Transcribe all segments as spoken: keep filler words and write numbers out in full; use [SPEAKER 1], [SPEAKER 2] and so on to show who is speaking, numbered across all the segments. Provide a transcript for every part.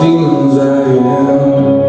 [SPEAKER 1] demons I am.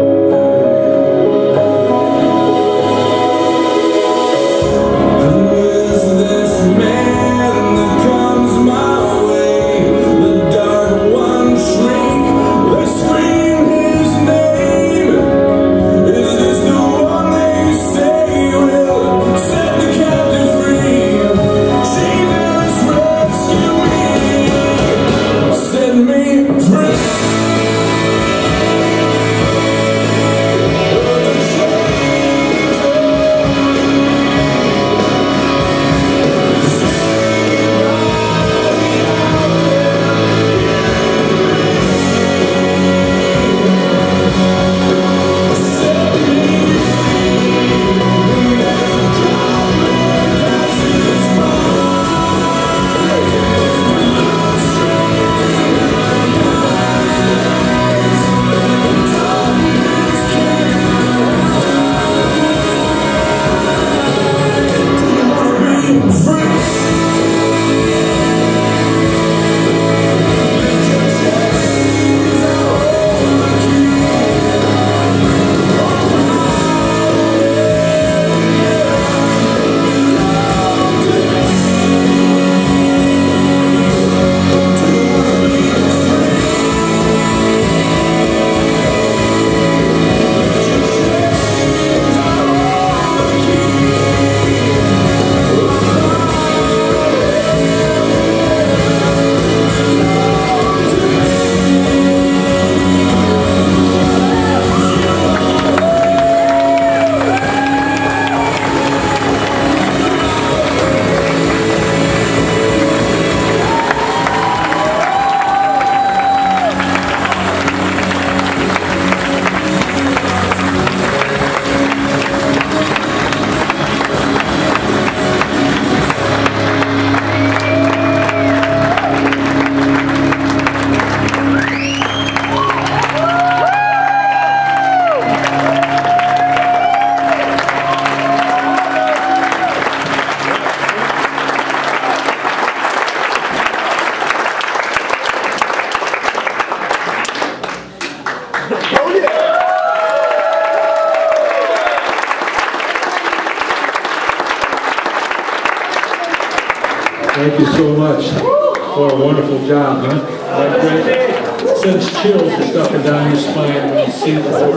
[SPEAKER 2] Thank you so much for a wonderful job, huh? That great. Sends chills just up and down your spine when you see the board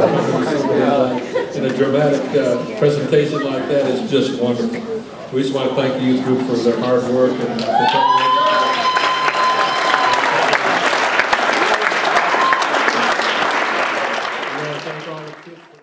[SPEAKER 2] coming in a dramatic uh, presentation like that. Is just wonderful. We just want to thank the youth group for their hard work and for